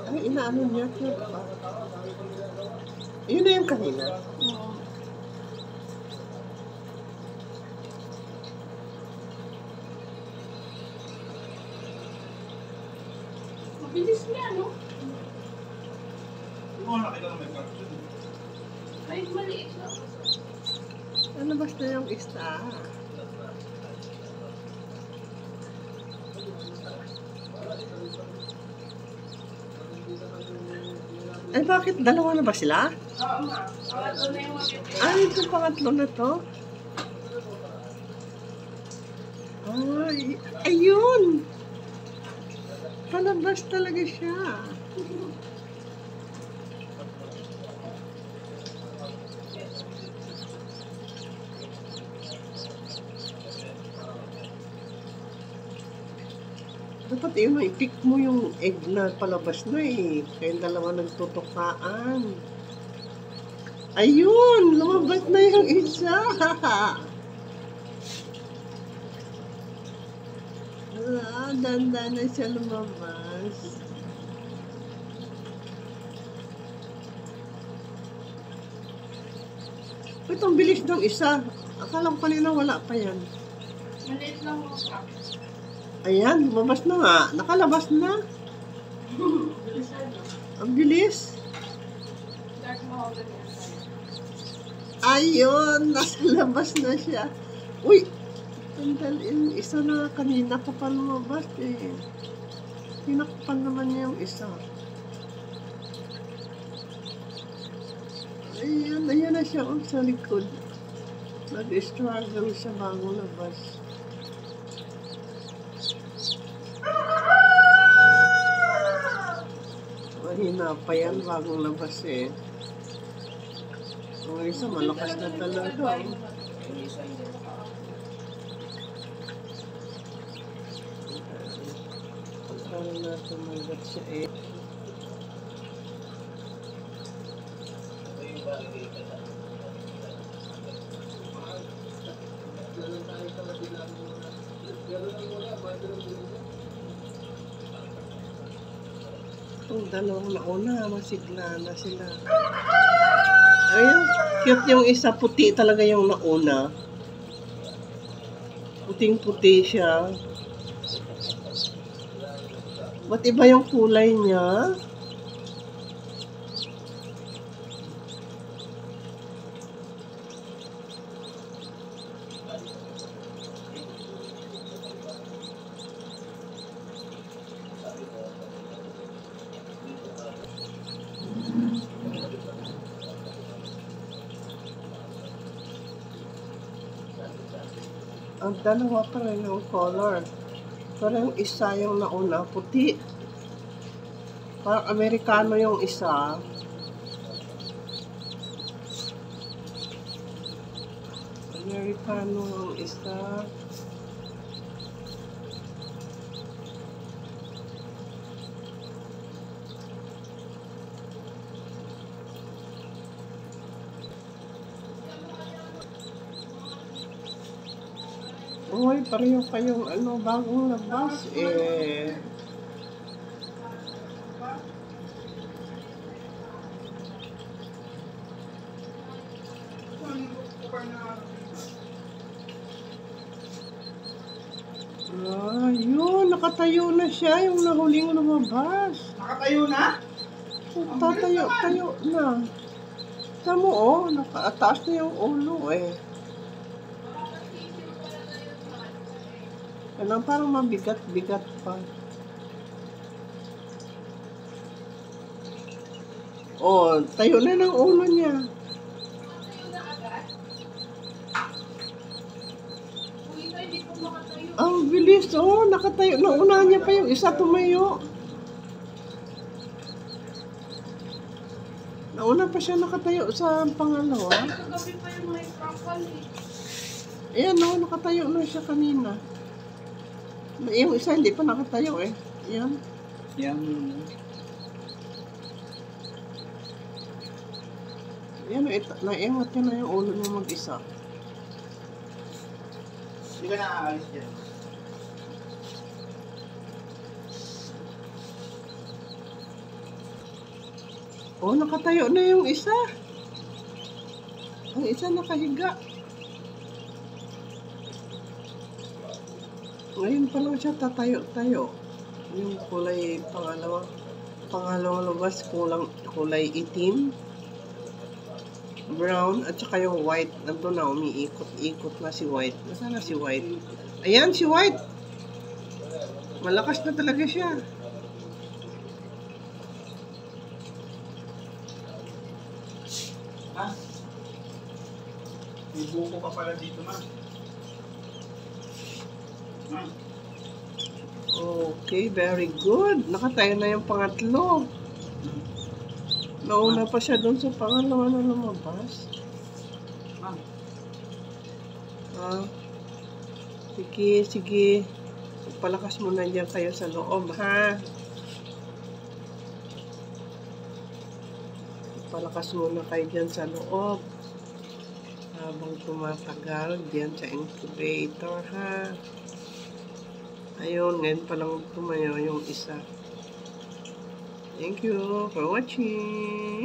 Ay, inaano niya. Yun na yung kanina. Oo. Mabilis niya, no? Hindi mo nakita na may caption. Kahit maliit lang. Nalabas na yung isa. Ay, bakit? Dalawa na ba sila? Oo, ma. Pangatlo na yung mabibigay. Ay, ito pangatlo na to. Ay, ayun! Palabas talaga siya. Dapat yun, i-pick mo yung egg na palabas na eh. Kaya dalawa nagtutukaan. Ayun! Lumabas na yung isa! Danda na siya lumabas. Ito, ang bilis ng isa. Akala ko kanina wala pa yan. Maliit lang mo ka. Ayan, lumabas na nga. Nakalabas na. Bilisan, no? Ang bilis. Dark mahogany yan tayo. Ayun, nasa labas na siya. Uy! Yung isa na kanina pa pa lumabas eh. Tinakpan naman niya yung isa. Ayan, ayan na siya sa likod. Nag-struggle siya bago labas. Mahina pa yan bagong labas eh. Ang isa malakas na talaga. Yung isa hindi mo ka. Paano natin magat siya eh. Ang dalawang nauna, masigla na sila. Ayun, cute yung isa, puti talaga yung nauna. Puting-puti siya. Ba't iba yung kulay niya? Ang dalawa pa rin yung color. Pero yung isa yung nauna, puti. Parang Amerikano yung isa. Amerikano yung isa. Uy, pareho kayong bagong labas eh. Yun, nakatayo na siya yung nahuling lumabas. Nakatayo na? Tatayo na. Tama mo, oh, nakataas na yung ulo eh. Kailangan parang mabigat-bigat pa. Oh, tayo na ng ulo niya. Ang bilis, oh, nakatayo. Nauna niya pa yung isa tumayo. Nauna pa siya nakatayo sa pangalawa. Kagabi pa yung may crumple eh. Ayan, oh, nakatayo na siya kanina. Yung isa hindi pa nakatayo eh. Ayan. Yan. Ayan, naiangat niya na yung ulo niya mag-isa. Hindi ka naaalis dyan. Oh, nakatayo na yung isa. Ang isa nakahiga. Ngayon pa lang siya tatayo-tayo. Yung kulay pangalawang labas, kulay itim, brown, at saka yung white. Nandun na, umiikot-ikot na si white. Nasaan na si white? Ayan, si white! Malakas na talaga siya. Ha? May buko pa pala dito, ma. Ma. Okay, very good. Nakatayo na yung pangatlo. Nauna pa siya doon sa pangalawa na lumabas. Ma. Ah, sige, sige. Palakas muna dyan kayo sa loob, ha? Palakas muna kayo dyan sa loob. Habang tumatagal dyan sa incubator, ha? Ayun, ngayon pa lang tumayo yung isa. Thank you for watching.